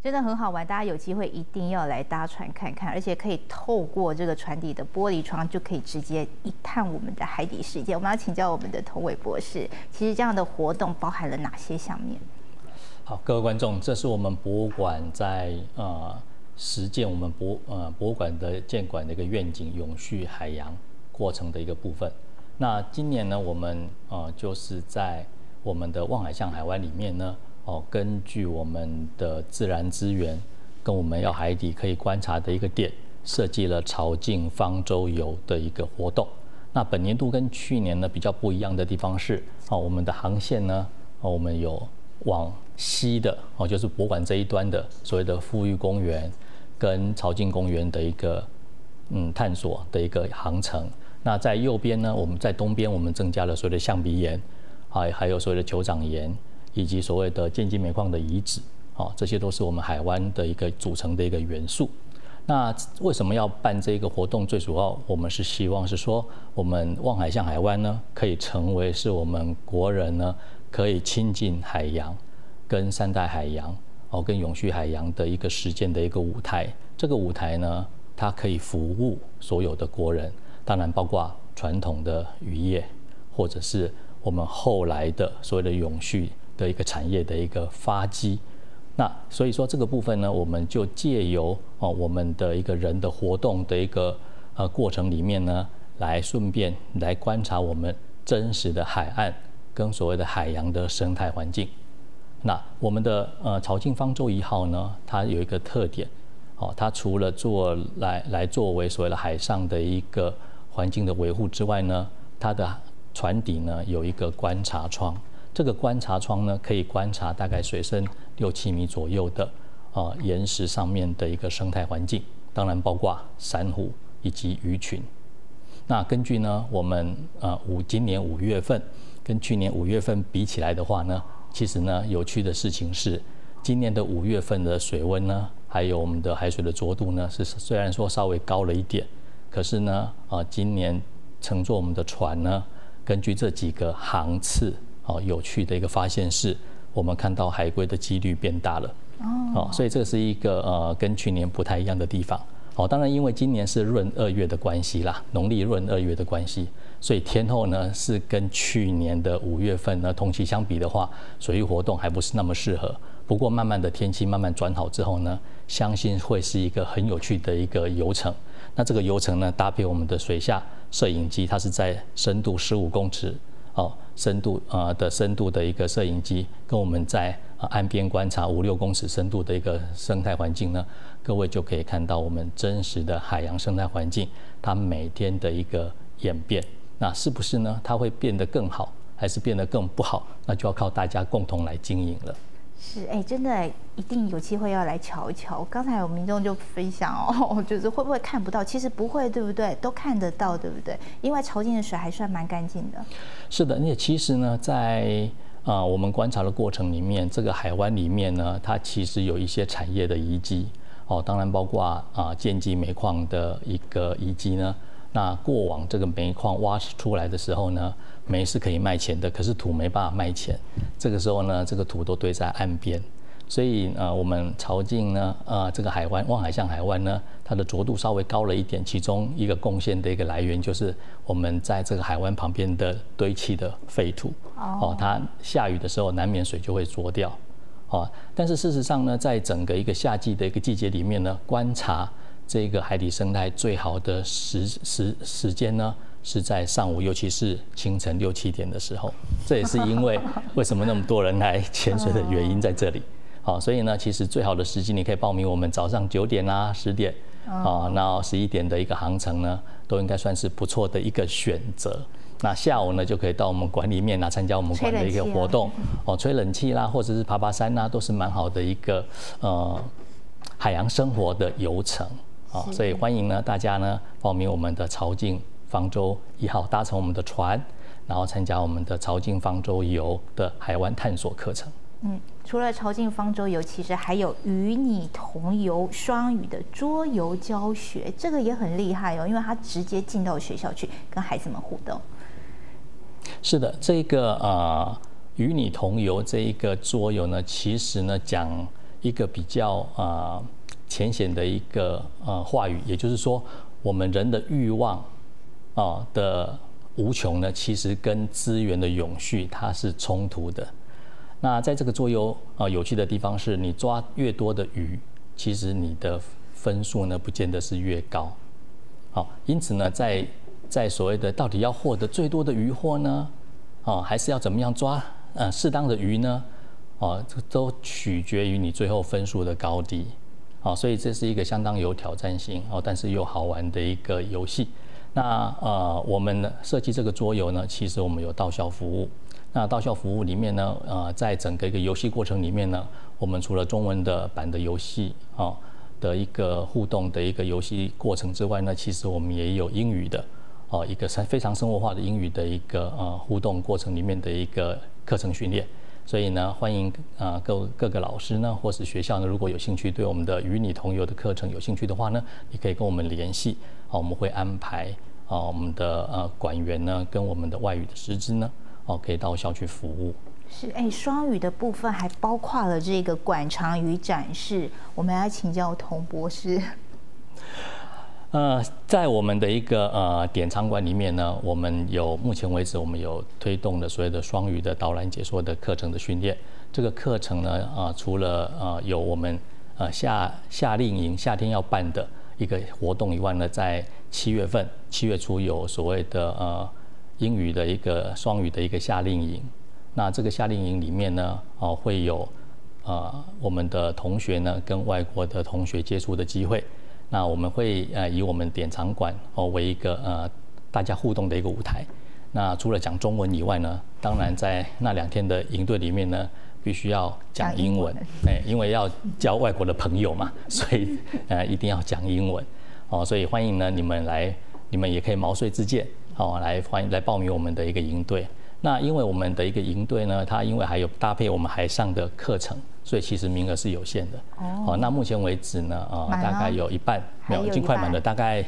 真的很好玩，大家有机会一定要来搭船看看，而且可以透过这个船底的玻璃窗，就可以直接一探我们的海底世界。我们要请教我们的童伟博士，其实这样的活动包含了哪些项面？ 好，各位观众，这是我们博物馆在实践我们博物馆的建馆的一个愿景——永续海洋过程的一个部分。那今年呢，我们就是在我们的望海巷海湾里面呢，根据我们的自然资源跟我们要海底可以观察的一个点，设计了潮境方舟游的一个活动。那本年度跟去年呢比较不一样的地方是，我们的航线呢，我们有往西的，就是博物馆这一端的所谓的富裕公园跟潮境公园的一个探索的一个航程。那在右边呢，我们在东边我们增加了所谓的象鼻岩，还有所谓的酋长岩，以及所谓的建基煤矿的遗址，这些都是我们海湾的一个组成的一个元素。那为什么要办这个活动？最主要我们是希望是说，我们望海巷海湾呢，可以成为是我们国人呢可以亲近海洋、跟善待海洋、跟永续海洋的一个实践的一个舞台。这个舞台呢，它可以服务所有的国人，当然包括传统的渔业，或者是我们后来的所谓的永续的一个产业的一个发迹。那所以说这个部分呢，我们就借由我们的一个人的活动的一个过程里面呢，来顺便来观察我们真实的海岸跟所谓的海洋的生态环境。那我们的潮境方舟1号呢，它有一个特点，它除了来作为所谓的海上的一个环境的维护之外呢，它的船底呢有一个观察窗。这个观察窗呢，可以观察大概水深6-7米左右的岩石上面的一个生态环境，当然包括珊瑚以及鱼群。那根据呢我们今年5月份跟去年5月份比起来的话呢，其实呢有趣的事情是，今年的5月份的水温呢，还有我们的海水的浊度呢，是虽然说稍微高了一点，可是呢今年乘坐我们的船呢，根据这几个航次。有趣的一个发现是，我们看到海龟的几率变大了。所以这是一个跟去年不太一样的地方。当然因为今年是闰2月的关系啦，农历闰2月的关系，所以天候呢是跟去年的5月份呢同期相比的话，水域活动还不是那么适合。不过慢慢的天气慢慢转好之后呢，相信会是一个很有趣的一个游程。那这个游程呢，搭配我们的水下摄影机，它是在深度15公尺。深度的一个摄影机，跟我们在岸边观察5-6公尺深度的一个生态环境呢，各位就可以看到我们真实的海洋生态环境，它每天的一个演变。那是不是呢？它会变得更好，还是变得更不好？那就要靠大家共同来经营了。 是，真的一定有机会要来瞧一瞧。刚才有民众就分享就是会不会看不到？其实不会，对不对？都看得到，对不对？因为潮境的水还算蛮干净的。 是的，那其实呢，在我们观察的过程里面，这个海湾里面呢，它其实有一些产业的遗迹当然包括建基煤矿的一个遗迹呢。那过往这个煤矿挖出来的时候呢，煤是可以卖钱的，可是土没办法卖钱。这个时候呢，这个土都堆在岸边，所以我们潮境呢，这个海湾望海巷海湾呢，它的浊度稍微高了一点。其中一个贡献的一个来源就是我们在这个海湾旁边的堆砌的废土它下雨的时候难免水就会浊掉但是事实上呢，在整个一个夏季的一个季节里面呢，观察这个海底生态最好的时间呢，是在上午，尤其是清晨6-7点的时候。这也是因为为什么那么多人来潜水的原因在这里。所以呢，其实最好的时机你可以报名我们早上9点啊、10点那11点的一个航程呢，都应该算是不错的一个选择。那下午呢，就可以到我们馆里面参加我们馆的一个活动吹冷气啦，或者是爬山啦，都是蛮好的一个海洋生活的游程。所以欢迎呢大家呢报名我们的潮境方舟1号，搭乘我们的船，然后参加我们的潮境方舟游的海湾探索课程。 除了潮境方舟游，其实还有与你同游双语的桌游教学，这个也很厉害因为它直接进到学校去跟孩子们互动。 是的，这个与你同游这一个桌游呢，其实呢一个比较浅显的一个话语，也就是说，我们人的欲望的无穷呢，其实跟资源的永续它是冲突的。那在这个桌游有趣的地方是，你抓越多的鱼，其实你的分数呢不见得是越高。好，因此呢，在所谓的到底要获得最多的渔获呢，还是要怎么样抓适当的鱼呢？这都取决于你最后分数的高低。所以这是一个相当有挑战性但是又好玩的一个游戏。那我们设计这个桌游呢，其实我们有到校服务。那到校服务里面呢，在整个一个游戏过程里面呢，我们除了中文的版的游戏的一个互动的一个游戏过程之外呢，其实我们也有英语的一个非常生活化的英语的一个互动过程里面的一个课程训练。所以呢，欢迎各个老师呢，或是学校呢，如果有兴趣对我们的与你同游的课程有兴趣的话呢，你可以跟我们联系，我们会安排我们的馆员呢跟我们的外语的师资呢，可以到校去服务。 是，双语的部分还包括了这个馆藏与展示，我们要请教童博士。 在我们的一个典藏馆里面呢，我们目前为止我们有推动的所谓的双语的导览解说的课程的训练。这个课程呢，除了有我们夏令营夏天要办的一个活动以外呢，在7月初有所谓的英语的一个双语的一个夏令营。那这个夏令营里面呢，会有我们的同学呢跟外国的同学接触的机会。那我们会以我们典藏馆为一个大家互动的一个舞台。那除了讲中文以外呢，当然在那2天的营队里面呢，必须要讲英文，因为要交外国的朋友嘛，所以一定要讲英文。所以欢迎呢你们也可以毛遂自荐来报名我们的一个营队。那因为我们的一个营队呢，它因为还有搭配我们海上的课程，所以其实名额是有限的。那目前为止呢，大概有一半没有，已经快满了，大概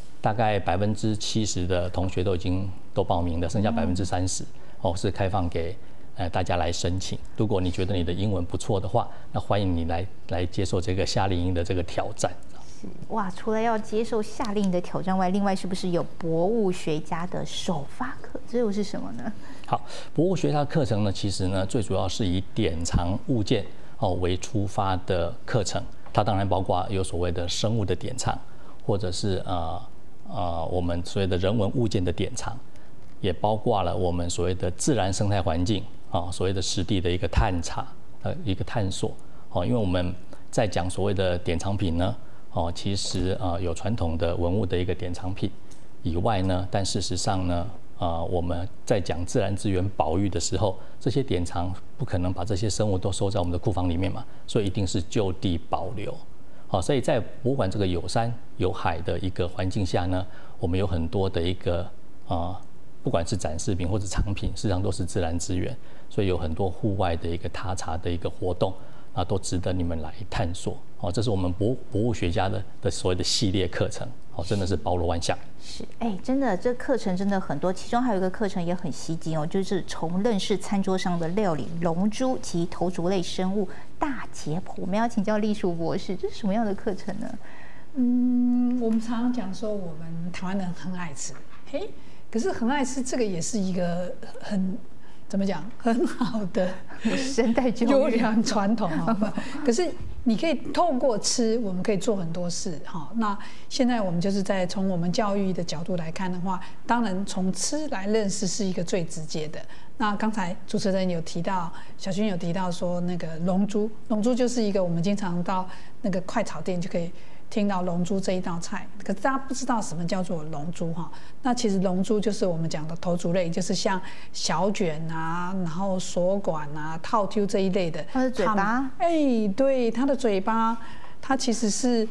70%的同学都报名的，剩下30%是开放给大家来申请。如果你觉得你的英文不错的话，那欢迎你来接受这个夏令营的这个挑战。 哇，除了要接受夏令营的挑战外，另外是不是有博物学家的首发课？这又是什么呢？ 好，博物学家课程呢，其实呢最主要是以典藏物件为出发的课程。它当然包括有所谓的生物的典藏，或者是我们所谓的人文物件的典藏，也包括了我们所谓的自然生态环境所谓的实地的一个探查一个探索因为我们在讲所谓的典藏品呢其实有传统的文物的一个典藏品以外呢，但事实上呢我们在讲自然资源保育的时候，这些典藏不可能把这些生物都收在我们的库房里面嘛，所以一定是就地保留。所以在博物馆这个有山有海的一个环境下呢，我们有很多的一个不管是展示品或者藏品，事实上都是自然资源，所以有很多户外的一个踏查的一个活动都值得你们来探索。这是我们博物学家的所谓的系列课程，真的是包罗万象。 是，真的，这课程真的很多，其中还有一个课程也很吸睛就是从认识餐桌上的料理龙珠及头足类生物大解剖。我们要请教栗淑博士，这是什么样的课程呢？ 我们常常讲说我们台湾人很爱吃，可是很爱吃这个也是一个怎么讲很好的生态优良传统可是你可以透过吃，我们可以做很多事那现在我们就是从我们教育的角度来看的话，当然从吃来认识是一个最直接的。那刚才主持人有提到，小军有提到说那个龙珠就是一个我们经常到那个快炒店就可以听到龙珠这一道菜，可是大家不知道什么叫做龙珠那其实龙珠就是我们讲的头足类，就是像小卷然后锁管套丢这一类的。 它的嘴巴？ 对，它的嘴巴，它其实是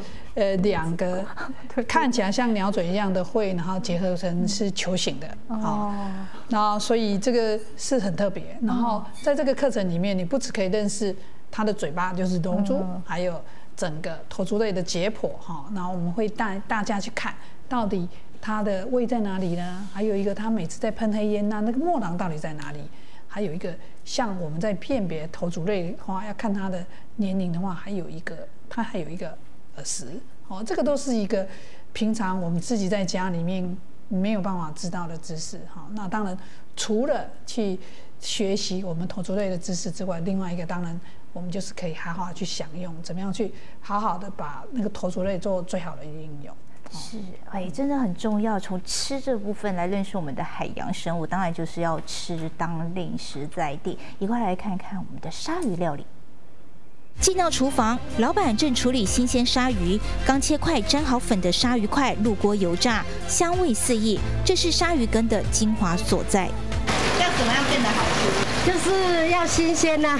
2个看起来像鸟嘴一样的喙，然后结合成是球形的然后所以这个是很特别。然后在这个课程里面，你不只可以认识它的嘴巴，就是龙珠，还有整个头足类的解剖然后我们会带大家去看到底它的胃在哪里呢？还有一个它每次在喷黑烟那个墨囊到底在哪里？ 还有一个像我们在辨别头足类的话，要看它的年龄的话，它还有一个耳石，哦，这个都是一个平常我们自己在家里面没有办法知道的知识，哈。那当然除了去学习我们头足类的知识之外，另外一个当然我们就是可以好好去享用，怎么样去好好的把那个头足类做最好的应用。 是，真的很重要。从吃这部分来认识我们的海洋生物，当然就是要吃当令食在地。一块来看看我们的鲨鱼料理。进到厨房，老板正处理新鲜鲨鱼，刚切块沾好粉的鲨鱼块入锅油炸，香味四溢。这是鲨鱼羹的精华所在。要怎么样变得好吃？ 就是要新鲜呐，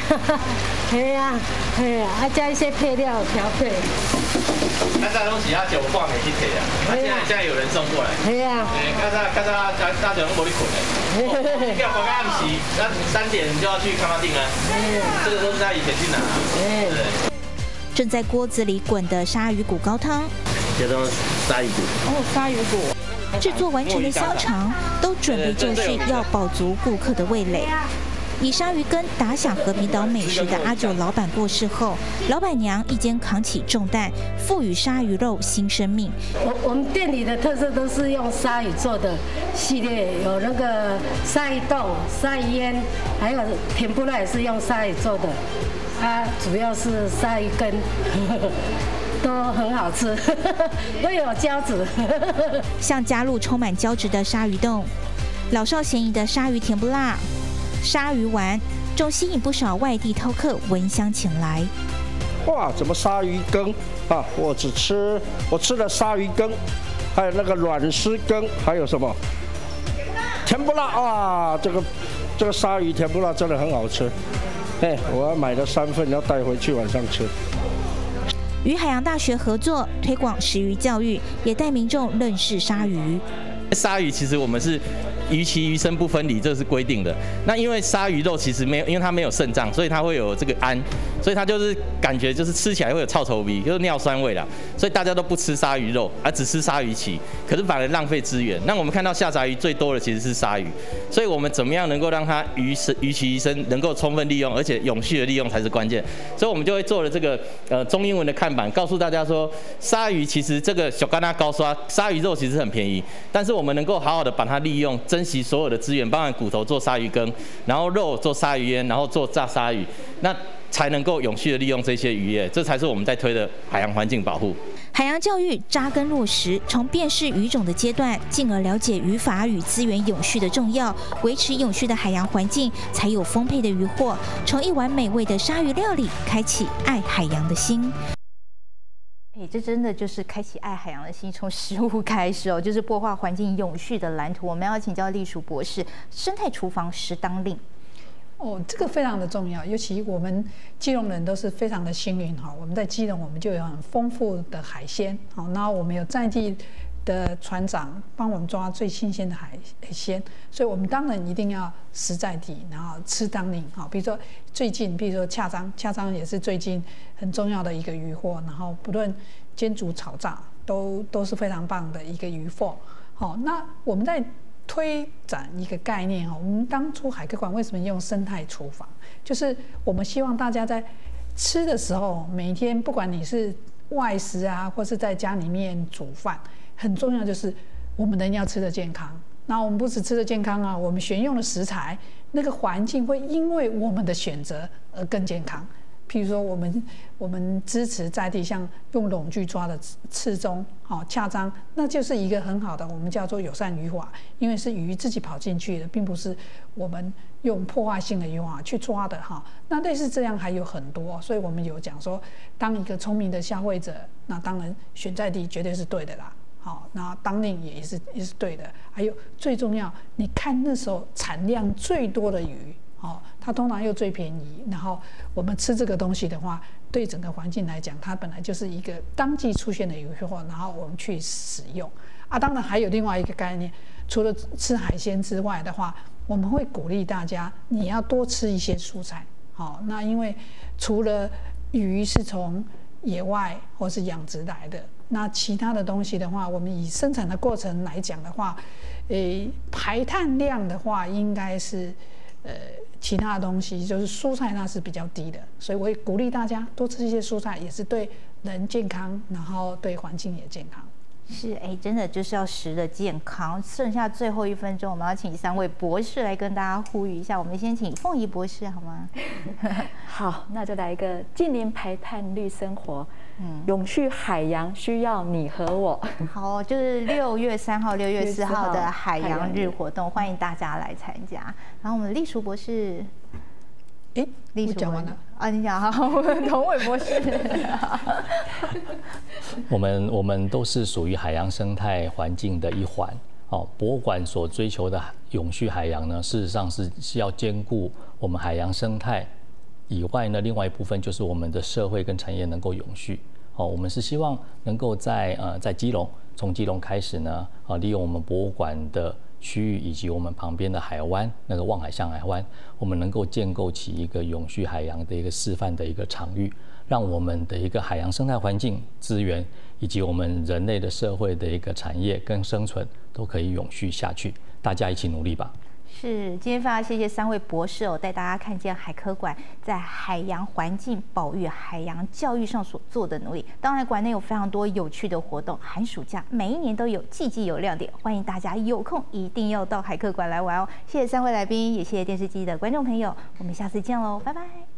还加一些配料调配。 那这东西它就挂没去提啊，现在有人送过来。对啊。刚才大家拢无咧困嘞。要刚刚暗时，那3点就要去康巴丁啊。这个都是他以前去拿。对。 正在锅子里滚的鲨鱼骨高汤。 这都是鲨鱼骨。 哦，鲨鱼骨。 制作完成的香肠都准备就绪，要饱足顾客的味蕾。以鲨鱼羹打响和平岛美食的阿九老板过世后，老板娘一肩扛起重担，赋予鲨鱼肉新生命。 我们店里的特色都是用鲨鱼做的系列，有那个鲨鱼冻、鲨鱼烟，还有甜不辣也是用鲨鱼做的，主要是鲨鱼羹。都很好吃，都有胶质。 像加入充满胶质的鲨鱼冻，老少咸宜的鲨鱼甜不辣、鲨鱼丸，终吸引不少外地饕客闻香前来。 哇，怎么鲨鱼羹啊？我吃了鲨鱼羹，还有那个软丝羹，还有什么甜不辣啊？这个鲨鱼甜不辣真的很好吃。我要买了3份，要带回去晚上吃。 与海洋大学合作推广食鱼教育，也带民众认识鲨鱼。 鲨鱼其实我们是鱼鳍鱼身不分离，这是规定的。那因为鲨鱼肉其实没有，因为它没有肾脏，所以它会有这个氨，所以它就是感觉就是吃起来会有臭臭味，就是尿酸味啦。所以大家都不吃鲨鱼肉，而只吃鲨鱼鳍，可是反而浪费资源。那我们看到下杂鱼最多的其实是鲨鱼，所以我们怎么样能够让它鱼鳍鱼身能够充分利用，而且永续的利用才是关键。所以我们就会做了这个中英文的看板，告诉大家说，鲨鱼其实这个小干拉高刷，鲨鱼肉其实很便宜，但是我们能够好好的把它利用，珍惜所有的资源，包含骨头做鲨鱼羹，然后肉做鲨鱼烟，然后做炸鲨鱼，那才能够永续的利用这些渔业，这才是我们在推的海洋环境保护。 海洋教育扎根落实，从辨识鱼种的阶段，进而了解渔法与资源永续的重要，维持永续的海洋环境，才有丰沛的渔获。从一碗美味的鲨鱼料理，开启爱海洋的心。 这真的就是开启爱海洋的心，从食物开始哦，就是擘画环境永续的蓝图。我们要请教立淑博士，生态厨房食当令。 这个非常的重要，尤其我们基隆人都是非常的幸运哈，我们在基隆我们就有很丰富的海鲜，好，然后我们有在地的船长帮我们抓最新鲜的海鲜，所以我们当然一定要食在地，然后吃当令哈。比如说最近，比如说恰章也是最近很重要的一个渔获，然后不论煎煮炒炸都是非常棒的一个渔获。好，那我们在推展一个概念哈，我们当初海科馆为什么用生态厨房？就是我们希望大家在吃的时候，每天不管你是外食啊，或是在家里面煮饭，很重要就是我们人要吃得健康。那我们不只吃得健康啊，我们选用的食材，那个环境会因为我们的选择而更健康。譬如说我们支持在地，像用笼具抓的刺中、恰章，那就是一个很好的，我们叫做友善渔法，因为是鱼自己跑进去的，并不是我们用破坏性的渔法去抓的哈。那类似这样还有很多，所以我们有讲说，当一个聪明的消费者，那当然选在地绝对是对的啦。好，那当令也是对的。还有最重要，你看那时候产量最多的鱼。它通常又最便宜，然后我们吃这个东西的话，对整个环境来讲，它本来就是一个当季出现的渔获，然后我们去使用啊。当然还有另外一个概念，除了吃海鲜之外的话，我们会鼓励大家你要多吃一些蔬菜。好，那因为除了鱼是从野外或是养殖来的，那其他的东西的话，我们以生产的过程来讲的话，排碳量的话应该是其他的东西，就是蔬菜那是比较低的，所以我会鼓励大家多吃一些蔬菜，也是对人健康，然后对环境也健康。 是，真的就是要食的健康。剩下最后1分钟，我们要请3位博士来跟大家呼吁一下。我们先请凤仪博士好吗？ 好，那就来一个近零排碳绿生活，永续海洋需要你和我。 好，就是6月3号、6月4号的海洋日活动，欢迎大家来参加。然后我们丽淑博士。 丽淑讲完了啊，你讲好，我们童伟博士。 我们都是属于海洋生态环境的一环。博物馆所追求的永续海洋呢，事实上是要兼顾我们海洋生态以外呢，另外一部分就是我们的社会跟产业能够永续。我们是希望能够在基隆，从基隆开始呢，利用我们博物馆的区域以及我们旁边的海湾，那个望海向海湾，我们能够建构起一个永续海洋的一个示范的一个场域，让我们的一个海洋生态环境资源以及我们人类的社会的一个产业跟生存都可以永续下去，大家一起努力吧。 是，今天非常谢谢3位博士带大家看见海科馆在海洋环境保育、海洋教育上所做的努力。当然，馆内有非常多有趣的活动，寒暑假每一年都有，季季有亮点，欢迎大家有空一定要到海科馆来玩哦。谢谢3位来宾，也谢谢电视机的观众朋友，我们下次见喽，拜拜。